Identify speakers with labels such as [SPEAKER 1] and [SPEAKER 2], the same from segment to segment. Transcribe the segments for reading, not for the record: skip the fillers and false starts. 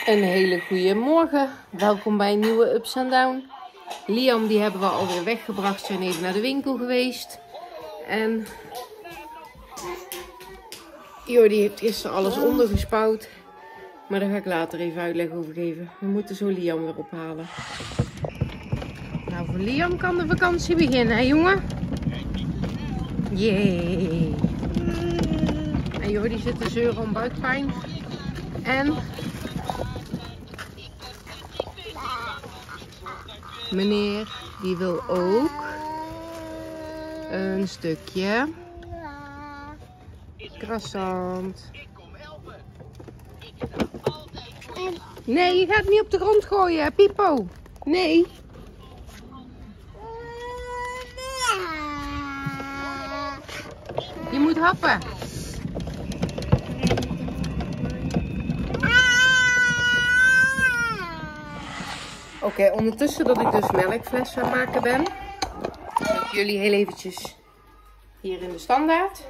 [SPEAKER 1] Een hele goede morgen. Welkom bij een nieuwe Ups and Down. Liam die hebben we alweer weggebracht. Zijn even naar de winkel geweest. En Jordi heeft gisteren alles ondergespouwd. Maar daar ga ik later even uitleg over geven. We moeten zo Liam weer ophalen. Nou, voor Liam kan de vakantie beginnen, hè jongen? Jee. En Jordi zit te zeuren om buikpijn. En meneer die wil ook een stukje croissant. Nee, je gaat niet op de grond gooien, Pipo. Nee. Je moet happen. Oké, ondertussen dat ik dus melkfles aan het maken ben, heb ik jullie heel eventjes hier in de standaard.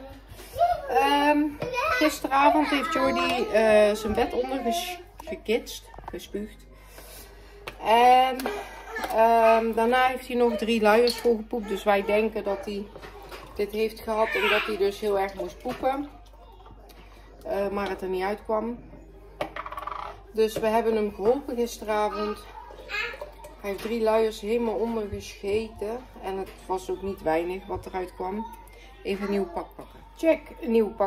[SPEAKER 1] Gisteravond heeft Jordi zijn bed ondergekitst, gespuugd. En daarna heeft hij nog 3 luiers volgepoept. Dus wij denken dat hij dit heeft gehad omdat hij dus heel erg moest poepen. Maar het er niet uitkwam. Dus we hebben hem geholpen gisteravond. Hij heeft 3 luiers helemaal ondergescheten. En het was ook niet weinig wat eruit kwam. Even een nieuw pak pakken. Check, een nieuw pak.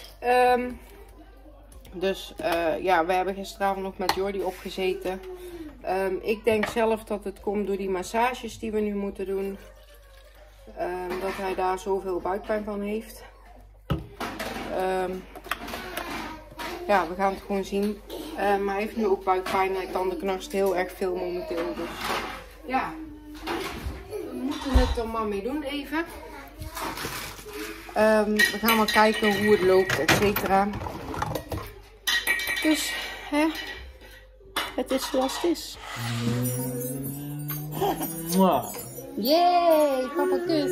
[SPEAKER 1] Ja, we hebben gisteravond nog met Jordi opgezeten. Ik denk zelf dat het komt door die massages die we nu moeten doen. Dat hij daar zoveel buikpijn van heeft. Ja, we gaan het gewoon zien. Maar hij heeft nu ook buikpijn. Hij tandenknarst heel erg veel momenteel. Dus ja, we moeten het er maar mee doen even. We gaan maar kijken hoe het loopt, et cetera. Dus, hè, het is zoals het is. Yay, papa kus.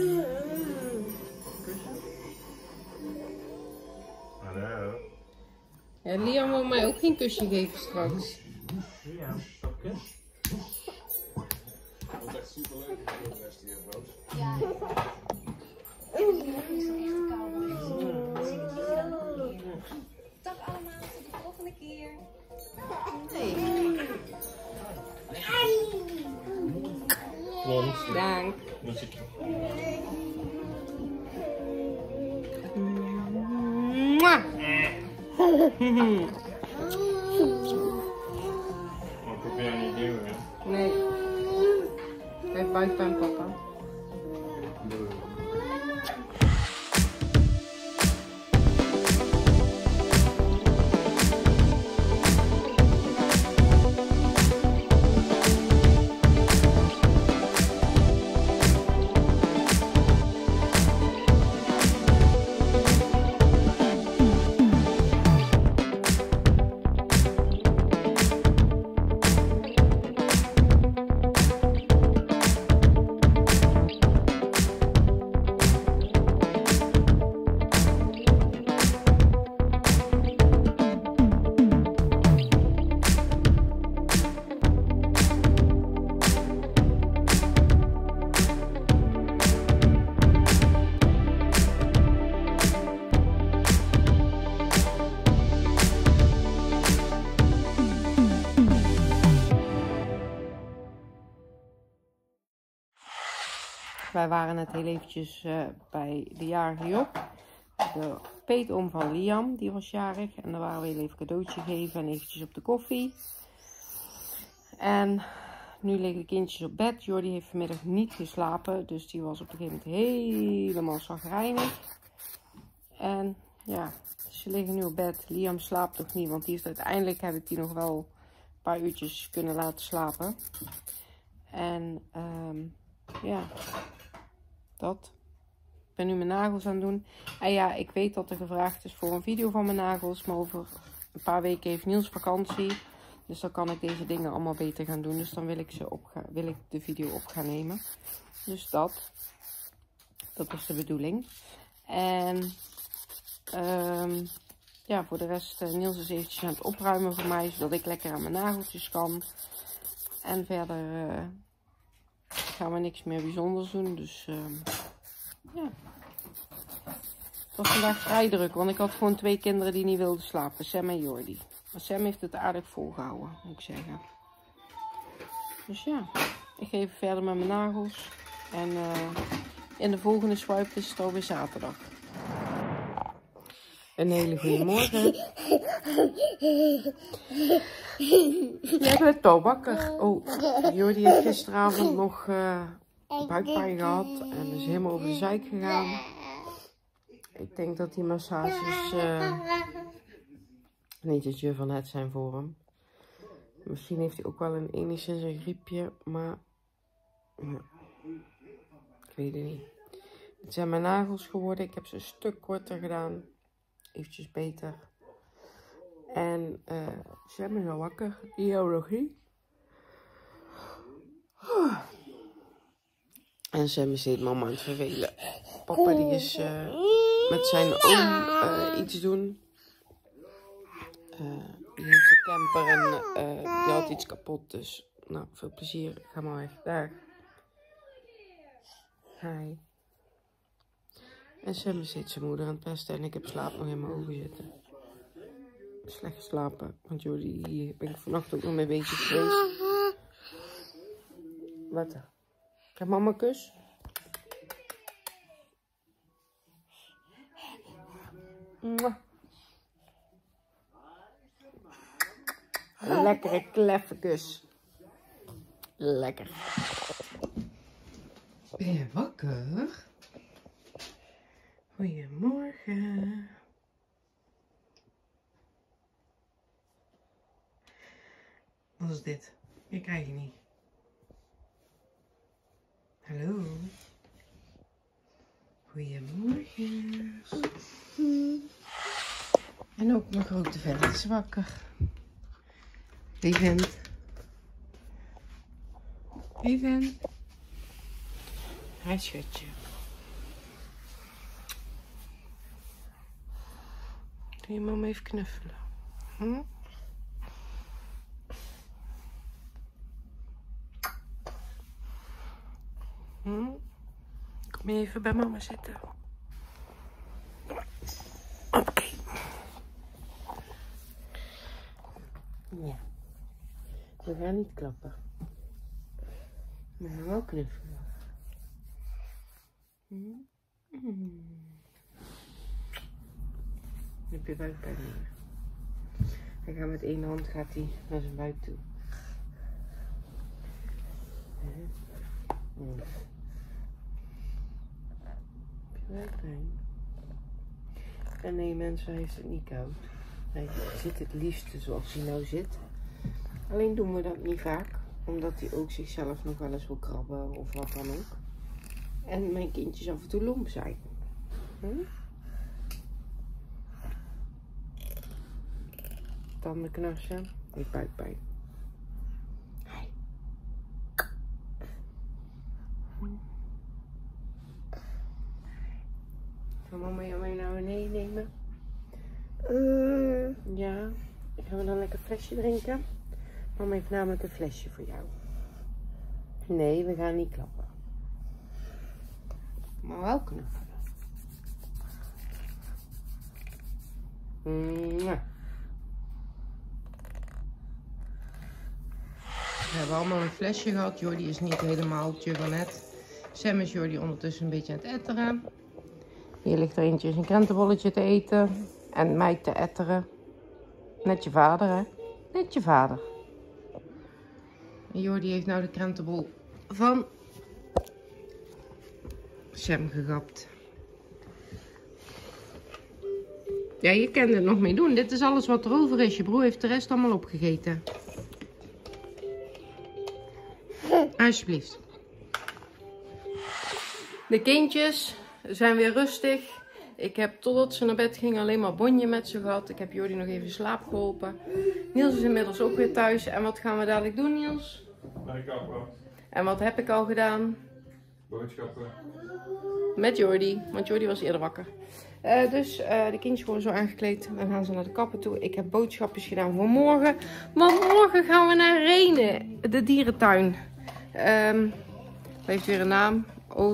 [SPEAKER 2] Hallo.
[SPEAKER 1] Ja, Liam wil mij ook geen kusje geven straks.
[SPEAKER 2] Ja, oké. Dat is echt super leuk voor de rest hier, Roos.
[SPEAKER 3] Ja. Dag allemaal, tot de volgende keer.
[SPEAKER 2] Want,
[SPEAKER 1] Dank.
[SPEAKER 2] muziekje.
[SPEAKER 1] Mwah.
[SPEAKER 2] Maar probeer niet nieuw, hè?
[SPEAKER 1] Nee. Hij heeft buikpijn, papa. Wij waren net heel eventjes bij de jarige Job. De peetoom van Liam, die was jarig. En daar waren we heel even cadeautje geven en eventjes op de koffie. En nu liggen de kindjes op bed. Jordi heeft vanmiddag niet geslapen. Dus die was op een gegeven moment helemaal chagrijnig. En ja, ze liggen nu op bed. Liam slaapt nog niet, want die is uiteindelijk heb ik die nog wel een paar uurtjes kunnen laten slapen. En ja, dat. Ik ben nu mijn nagels aan het doen. En ja, ik weet dat er gevraagd is voor een video van mijn nagels. Maar over een paar weken heeft Niels vakantie. Dus dan kan ik deze dingen allemaal beter gaan doen. Dus dan wil ik de video op gaan nemen. Dus dat is de bedoeling. En ja, voor de rest, Niels is eventjes aan het opruimen voor mij, zodat ik lekker aan mijn nageltjes kan. En verder gaan we niks meer bijzonders doen, dus ja. Het was vandaag vrij druk, want ik had gewoon 2 kinderen die niet wilden slapen, Sam en Jordi. Maar Sam heeft het aardig volgehouden, moet ik zeggen. Dus ja, ik ga even verder met mijn nagels. En in de volgende swipe is het alweer zaterdag. Een hele goede morgen. Jij bent al wakker. Oh, Jordi heeft gisteravond nog buikpijn gehad en is helemaal over de zeik gegaan. Ik denk dat die massages niet het je van het zijn voor hem. Misschien heeft hij ook wel enigszins een griepje, maar ja, ik weet het niet. Dit zijn mijn nagels geworden. Ik heb ze een stuk korter gedaan. Eventjes beter. En Sam is al wakker. Biologie. En Sam is helemaal aan het vervelen. Papa die is met zijn oom iets doen. Die heeft zijn camper en die had iets kapot. Dus nou, veel plezier. Ga maar weg. Daar. Hi. En Sam is steeds zijn moeder aan het pesten en ik heb slaap nog in mijn ogen zitten. Slecht geslapen, want Jordi, hier ben ik vannacht ook nog mee bezig geweest. Wat dan? Geef mama een kus. Mwah. Een lekkere kleffe kus. Lekker. Ben je wakker? Goedemorgen. Wat is dit? Ik krijg je niet. Hallo. Goedemorgen. En ook mijn grote vent is wakker. Hey vent. Hey vent. Hij schatje. Kun je mama even knuffelen? Hm? Hm? Kom je even bij mama zitten? Oké. Ja. We gaan niet klappen. We gaan wel knuffelen. Hm? Nu heb je buikpijn meer. Hij gaat met één hand naar zijn buik toe. Heb je buikpijn? En nee mensen, hij heeft het niet koud. Hij zit het liefste zoals hij nou zit. Alleen doen we dat niet vaak. Omdat hij ook zichzelf nog wel eens wil krabben of wat dan ook. En mijn kindjes af en toe lomp zijn. Tanden knarsen. Heeft buikpijn. Gaan mama jou mee naar beneden nemen? Ja. Gaan we dan lekker een flesje drinken? Mama heeft namelijk een flesje voor jou. Nee, we gaan niet klappen. Maar wel knuffelen. We hebben allemaal een flesje gehad. Jordi is niet helemaal het van net. Sam is Jordi ondertussen een beetje aan het etteren. Hier ligt er eentje een krentenbolletje te eten. En mij te etteren. Net je vader, hè? Net je vader. En Jordi heeft nou de krentenbol van Sam gegapt. Ja, je kan er nog mee doen. Dit is alles wat er over is. Je broer heeft de rest allemaal opgegeten. Alsjeblieft. De kindjes zijn weer rustig. Ik heb totdat ze naar bed gingen alleen maar bonje met ze gehad. Ik heb Jordi nog even in slaap geholpen. Niels is inmiddels ook weer thuis. En wat gaan we dadelijk doen, Niels?
[SPEAKER 2] Make-up.
[SPEAKER 1] En wat heb ik al gedaan?
[SPEAKER 2] Boodschappen.
[SPEAKER 1] Met Jordi, want Jordi was eerder wakker. Dus de kindjes worden zo aangekleed. Dan gaan ze naar de kapper toe. Ik heb boodschapjes gedaan voor morgen. Want morgen gaan we naar Rene, de dierentuin. Het heeft weer een naam.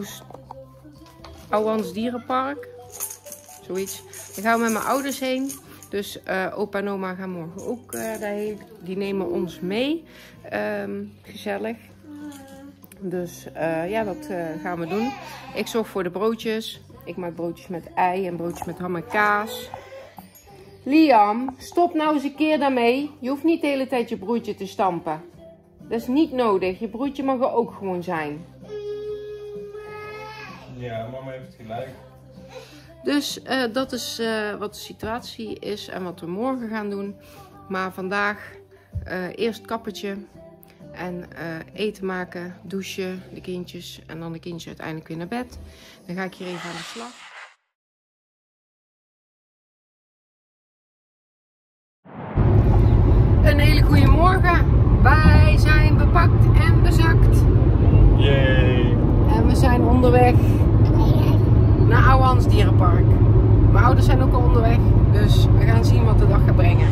[SPEAKER 1] Ouwans Dierenpark. Zoiets. Daar gaan we met mijn ouders heen. Dus opa en oma gaan morgen ook daarheen. Die nemen ons mee. Gezellig. Dus ja, dat gaan we doen. Ik zorg voor de broodjes. Ik maak broodjes met ei en broodjes met ham en kaas. Liam, stop nou eens een keer daarmee. Je hoeft niet de hele tijd je broodje te stampen. Dat is niet nodig. Je broodje mag er ook gewoon zijn.
[SPEAKER 2] Ja, mama heeft gelijk.
[SPEAKER 1] Dus dat is wat de situatie is en wat we morgen gaan doen. Maar vandaag eerst kappertje. En eten maken, douchen, de kindjes en dan de kindjes uiteindelijk weer naar bed. Dan ga ik hier even aan de slag. Een hele goede morgen. Wij zijn bepakt en bezakt.
[SPEAKER 2] Yay!
[SPEAKER 1] En we zijn onderweg naar Ouwans Dierenpark. Mijn ouders zijn ook al onderweg, dus we gaan zien wat de dag gaat brengen.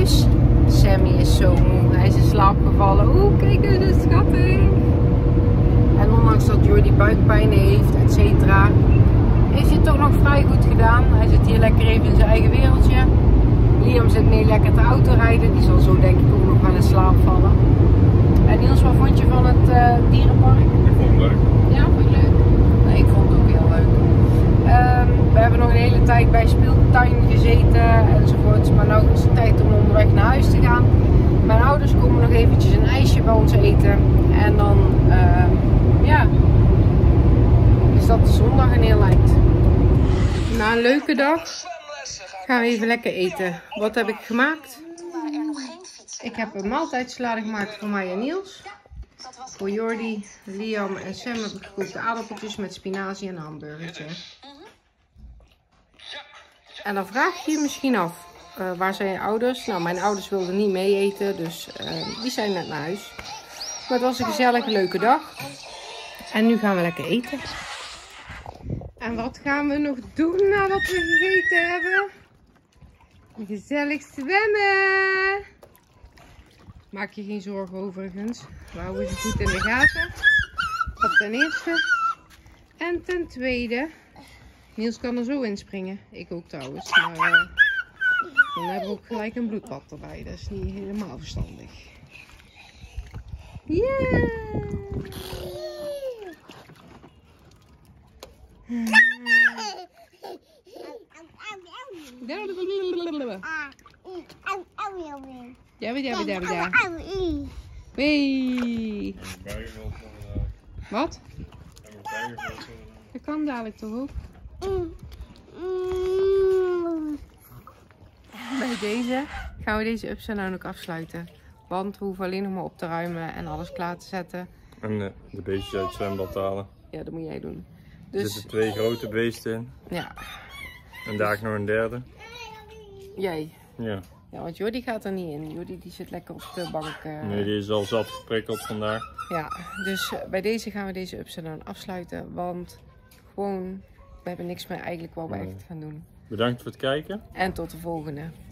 [SPEAKER 1] huis. Sammy is zo moe. Hij is in slaap gevallen. Oeh, kijk eens, dat is schattig. En ondanks dat Jordi buikpijn heeft, et cetera, heeft hij het toch nog vrij goed gedaan. Hij zit hier lekker even in zijn eigen wereldje. Liam zit mee lekker te autorijden. Die zal zo denk ik ook nog wel in slaap vallen. En Niels, wat vond je van het dierenpark?
[SPEAKER 2] Ik vond het leuk.
[SPEAKER 1] Ja, vond je leuk? Nee, ik vond het ook heel leuk. We hebben nog een hele tijd bij speeltuin gezeten enzovoort. Maar nu is het tijd om onderweg naar huis te gaan. Mijn ouders komen nog eventjes een ijsje bij ons eten. En dan, ja, is dat de zondag een heel lijkt. Na een leuke dag gaan we even lekker eten. Wat heb ik gemaakt? Ik heb een maaltijdsalade gemaakt voor mij en Niels. Voor Jordi, Liam en Sam heb ik gekookte aardappeltjes met spinazie en een hamburgertje. En dan vraag je je misschien af, waar zijn je ouders? Nou, mijn ouders wilden niet mee eten, dus die zijn net naar huis. Maar het was een gezellige, leuke dag. En nu gaan we lekker eten. En wat gaan we nog doen nadat we gegeten hebben? Gezellig zwemmen! Maak je geen zorgen overigens. We houden ze goed in de gaten. Dat ten eerste. En ten tweede. Niels kan er zo inspringen. Ik ook trouwens. Maar dan hebben we ook gelijk een bloedbad erbij. Dat is niet helemaal verstandig. Yeah! Ja. Wee. Wat? Dat kan dadelijk toch ook? Bij deze gaan we deze ups en down ook afsluiten. Want we hoeven alleen nog maar op te ruimen en alles klaar te zetten.
[SPEAKER 2] En de beestjes uit het zwembad halen.
[SPEAKER 1] Ja, dat moet jij doen.
[SPEAKER 2] Er
[SPEAKER 1] Dus,
[SPEAKER 2] zitten 2 grote beesten in.
[SPEAKER 1] ja.
[SPEAKER 2] En daar nog een derde.
[SPEAKER 1] Jij.
[SPEAKER 2] Ja.
[SPEAKER 1] Ja, want Jordi gaat er niet in. Jordi die zit lekker op de bank.
[SPEAKER 2] Nee, die is al zat geprikkeld vandaag.
[SPEAKER 1] Ja, dus bij deze gaan we deze ups en down afsluiten. Want gewoon, we hebben niks meer eigenlijk wat we echt gaan doen.
[SPEAKER 2] Bedankt voor het kijken.
[SPEAKER 1] En tot de volgende.